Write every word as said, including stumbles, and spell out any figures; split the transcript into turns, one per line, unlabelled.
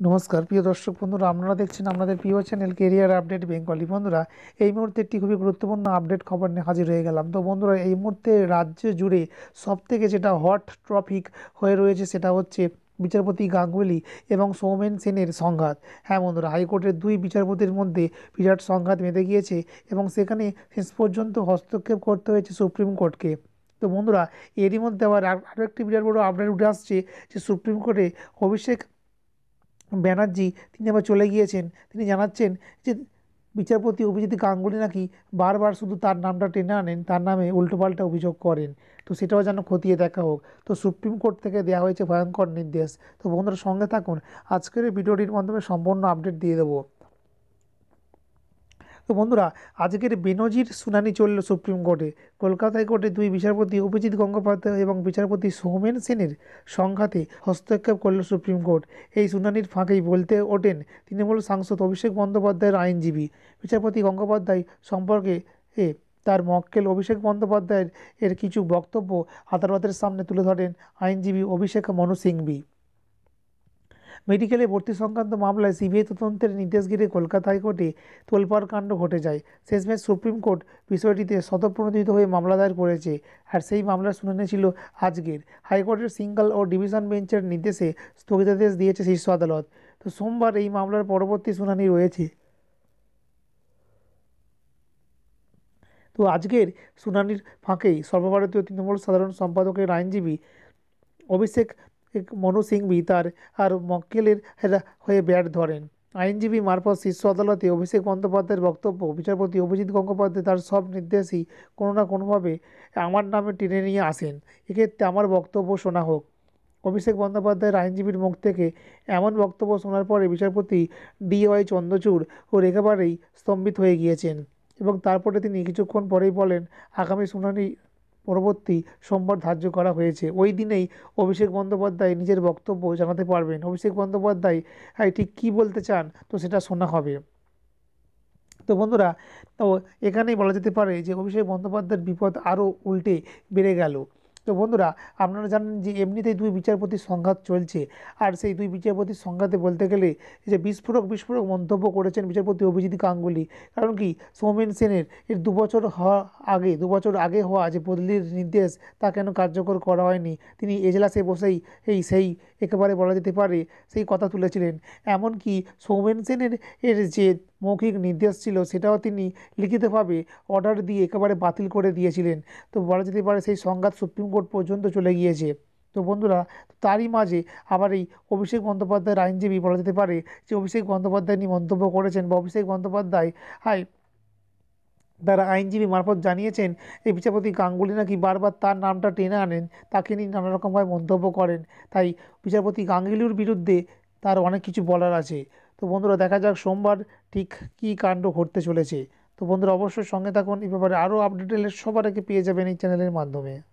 নমস্কার প্রিয় দর্শক বন্ধুরা, আপনারা দেখছেন আপনাদের প্রিয় চ্যানেল কেরিয়ার আপডেট বেঙ্গলি। বন্ধুরা, এই মুহূর্তে একটি খুবই গুরুত্বপূর্ণ আপডেট খবর নিয়ে হাজির হয়ে গেলাম। তো বন্ধুরা, এই মুহূর্তে রাজ্য জুড়ে সব থেকে যেটা হট টপিক হয়ে রয়েছে সেটা হচ্ছে বিচারপতি গাঙ্গুলি এবং সৌমেন সেনের সংঘাত। হ্যাঁ বন্ধুরা, হাইকোর্টের দুই বিচারপতির মধ্যে বিরাট সংঘাত বেঁধে গিয়েছে এবং সেখানে শেষ পর্যন্ত হস্তক্ষেপ করতে হয়েছে সুপ্রিম কোর্টকে। তো বন্ধুরা, এরই মধ্যে আবার আরও একটি বিরাট বড় আপডেট উঠে আসছে যে সুপ্রিম কোর্টে অভিষেক ব্যানার্জি তিনি আবার চলে গিয়েছেন। তিনি জানাচ্ছেন যে বিচারপতি অভিজিৎ গাঙ্গুলি নাকি বারবার শুধু তার নামটা টেনে আনেন, তার নামে উল্টোপাল্টা অভিযোগ করেন। তো সেটাও যেন খতিয়ে দেখা হোক। তো সুপ্রিম কোর্ট থেকে দেওয়া হয়েছে ভয়ঙ্কর নির্দেশ। তো বন্ধুরা, সঙ্গে থাকুন, আজকের এই ভিডিওটির মাধ্যমে সম্পূর্ণ আপডেট দিয়ে দেবো। তো বন্ধুরা, আজকের বেনজির শুনানি চলল সুপ্রিম কোর্টে। কলকাতা হাইকোর্টে দুই বিচারপতি অভিজিৎ গঙ্গোপাধ্যায় এবং বিচারপতি সৌমেন সেনের সংঘাতে হস্তক্ষেপ করল সুপ্রিম কোর্ট। এই শুনানির ফাঁকেই বলতে ওঠেন তৃণমূল সাংসদ অভিষেক বন্দ্যোপাধ্যায়ের আইনজীবী। বিচারপতি গঙ্গোপাধ্যায় সম্পর্কে এ তার মক্কেল অভিষেক বন্দ্যোপাধ্যায়ের এর কিছু বক্তব্য আদালতের সামনে তুলে ধরেন আইনজীবী অভিষেক মনু সিংভি। মেডিকেলে ভর্তি সংক্রান্ত মামলায় সিবিআই তদন্তের নির্দেশ ঘিরে কলকাতা হাইকোর্টে তোলপাড় কাণ্ড ঘটে যায়। শেষমেশ সুপ্রিম কোর্ট বিষয়টিতে স্বতঃপ্রণোদিত হয়ে মামলা দায়ের করেছে, আর সেই মামলার শুনানি ছিল আজকের। হাইকোর্টের সিঙ্গল ও ডিভিশন বেঞ্চের নির্দেশে স্থগিতাদেশ দিয়েছে শীর্ষ আদালত। তো সোমবার এই মামলার পরবর্তী শুনানি রয়েছে। তো আজকের শুনানির ফাঁকেই সর্বভারতীয় তৃণমূল সাধারণ সম্পাদকের আইনজীবী অভিষেক এক মনু সিংভি তার আর মক্কেলের হেরা- হয়ে ব্যাট ধরেন। আইনজীবী মারফত শীর্ষ আদালতে অভিষেক বন্দ্যোপাধ্যায়ের বক্তব্য, বিচারপতি অভিজিৎ গঙ্গোপাধ্যায় তার সব নির্দেশই কোনো না কোনোভাবে আমার নামে টেনে নিয়ে আসেন, এক্ষেত্রে আমার বক্তব্য শোনা হোক। অভিষেক বন্দ্যোপাধ্যায়ের আইনজীবীর মুখ থেকে এমন বক্তব্য শোনার পরে বিচারপতি ডি ওয়াই চন্দ্রচূড় ওর একেবারেই স্তম্ভিত হয়ে গিয়েছেন এবং তারপরে তিনি কিছুক্ষণ পরেই বলেন আগামী শুনানি পরবর্তী সোমবার ধার্য করা হয়েছে। ওই দিনেই অভিষেক বন্দ্যোপাধ্যায় নিজের বক্তব্য জানাতে পারবেন। অভিষেক বন্দ্যোপাধ্যায় হ্যাঁ ঠিক কী বলতে চান তো সেটা শোনা হবে। তো বন্ধুরা, তো এখানেই বলা যেতে পারে যে অভিষেক বন্দ্যোপাধ্যায়ের বিপদ আরও উল্টে বেড়ে গেল। তো বন্ধুরা, আপনারা জানেন যে এমনিতেই দুই বিচারপতির সংঘাত চলছে, আর সেই দুই বিচারপতির সংঘাতে বলতে গেলে যে বিস্ফোরক বিস্ফোরক মন্তব্য করেছেন বিচারপতি অভিজিৎ গাঙ্গুলি। কারণ কি, সৌমেন সেনের এর দু বছর হওয়া আগে দু বছর আগে হওয়া যে বদলির নির্দেশ তা কেন কার্যকর করা হয়নি, তিনি এজলাসে বসেই এই সেই একেবারে বলা যেতে পারে সেই কথা তুলেছিলেন। এমনকি সৌমেন সেনের এর যে মৌখিক নির্দেশ ছিল সেটাও তিনি লিখিতভাবে অর্ডার দিয়ে একেবারে বাতিল করে দিয়েছিলেন। তো বলা যেতে পারে সেই সংঘাত সুপ্রিম কোর্ট পর্যন্ত চলে গিয়েছে। তো বন্ধুরা, তারই মাঝে আবার এই অভিষেক বন্দ্যোপাধ্যায়ের আইনজীবী বলা যেতে পারে যে অভিষেক বন্দ্যোপাধ্যায় নিয়ে মন্তব্য করেছেন বা অভিষেক বন্দ্যোপাধ্যায় হাই তারা আইনজীবী মারফত জানিয়েছেন এই বিচারপতি গাঙ্গুলি নাকি বারবার তার নামটা টেনে আনেন, তাকে নিয়ে নানা রকমভাবে মন্তব্য করেন। তাই বিচারপতি গাঙ্গুলির বিরুদ্ধে তার অনেক কিছু বলার আছে। তো বন্ধুরা, দেখা যাক সোমবার ঠিক কী কাণ্ড ঘটতে চলেছে। তো বন্ধুরা, অবশ্যই সঙ্গে থাকুন, এই ব্যাপারে আরও আপডেট সবার আগে পেয়ে যাবেন এই চ্যানেলের মাধ্যমে।